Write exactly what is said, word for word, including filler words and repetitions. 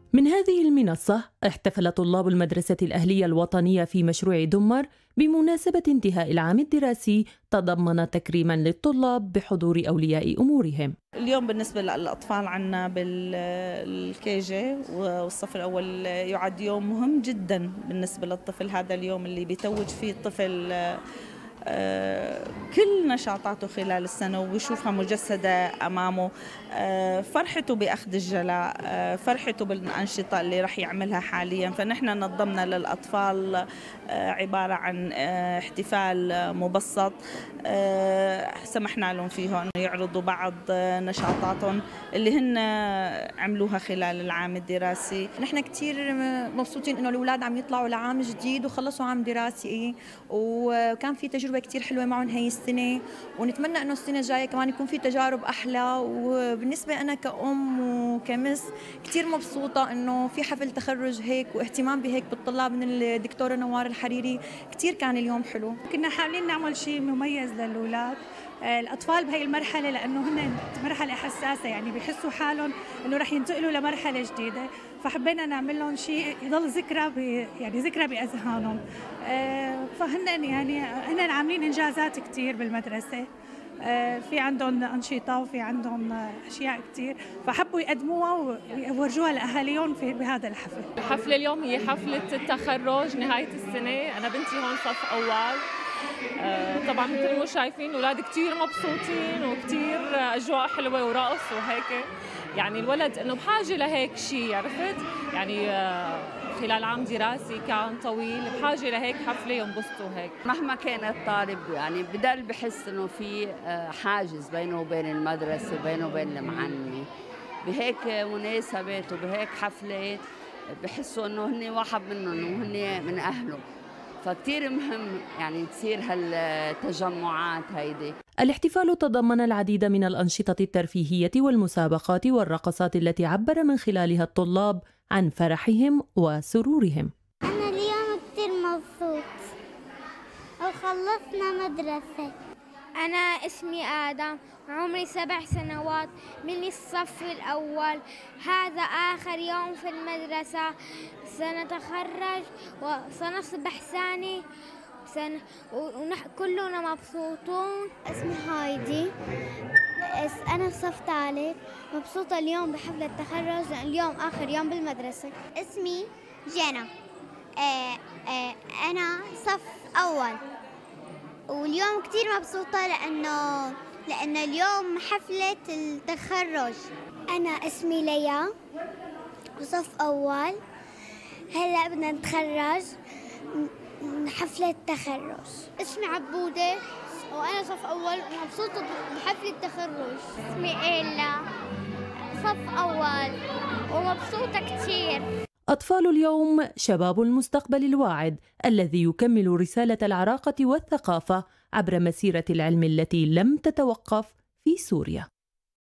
من هذه المنصة احتفل طلاب المدرسة الأهلية الوطنية في مشروع دمر بمناسبة انتهاء العام الدراسي، تضمن تكريما للطلاب بحضور أولياء أمورهم. اليوم بالنسبة للأطفال عنا بالكيجي والصف الأول يعد يوم مهم جدا بالنسبة للطفل. هذا اليوم اللي بيتوج فيه الطفل كل نشاطاته خلال السنة ويشوفها مجسدة أمامه، فرحته بأخذ الجلاء، فرحته بالأنشطة اللي رح يعملها حاليا. فنحن نظمنا للأطفال عبارة عن احتفال مبسط، سمحنا لهم فيه أنه يعرضوا بعض نشاطاتهم اللي هن عملوها خلال العام الدراسي. نحن كتير مبسوطين إنه الأولاد عم يطلعوا لعام جديد وخلصوا عام دراسي، وكان في تجربة كتير حلوة معهم هاي السنة، ونتمنى إنه السنة الجاية كمان يكون في تجارب أحلى. وبالنسبة أنا كأم وكمس كتير مبسوطة إنه في حفل تخرج هيك واهتمام بهيك بالطلاب من الدكتورة نوار الحريري. كتير كان اليوم حلو. كنا حابين نعمل شيء مميز للأولاد الأطفال بهي المرحلة، لأنه هن مرحلة حساسة، يعني بيحسوا حالهم إنه رح ينتقلوا لمرحلة جديدة، فحبينا نعمل لهم شيء يضل ذكرى ب... يعني ذكرى بأذهانهم. فهن يعني هن عاملين إنجازات كتير بالمدرسة، في عندهم أنشطة وفي عندهم أشياء كتير، فحبوا يقدموها ويورجوها لأهاليهم في بهذا الحفل. الحفلة اليوم هي حفلة التخرج نهاية السنة. أنا بنتي هون صف أول. طبعا مثل ما شايفين الأولاد كتير مبسوطين وكتير أجواء حلوة ورقص وهيك، يعني الولد إنه بحاجة لهيك شيء، عرفت؟ يعني خلال عام دراسي كان طويل بحاجة لهيك حفلة ينبسطوا هيك. مهما كان الطالب يعني بدل بحس إنه في حاجز بينه وبين المدرسة وبينه وبين المعلمة، بهيك مناسبات وبهيك حفلات بحسوا إنه هن واحد منهم وهن من أهله، فكتير مهم يعني تصير هالتجمعات هيدي. الاحتفال تضمن العديد من الأنشطة الترفيهية والمسابقات والرقصات التي عبر من خلالها الطلاب عن فرحهم وسرورهم. أنا اليوم كتير مبسوط وخلصنا مدرسة. أنا اسمي آدم، عمري سبع سنوات، من الصف الأول. هذا آخر يوم في المدرسة، سنتخرج وسنصبح ثاني سنة وكلنا مبسوطون. اسمي هايدي، أنا صف ثالث، مبسوطة اليوم بحفلة التخرج، اليوم آخر يوم بالمدرسة. اسمي جانا، آه آه أنا صف أول، واليوم كتير مبسوطة لأنه لأنه اليوم حفلة التخرج. أنا اسمي ليا وصف أول، هلأ بدنا نتخرج حفلة التخرج. اسمي عبودة وأنا صف أول ومبسوطة بحفلة التخرج. اسمي إيلا، صف أول ومبسوطة كتير. أطفال اليوم شباب المستقبل الواعد الذي يكمل رسالة العراقة والثقافة عبر مسيرة العلم التي لم تتوقف في سوريا.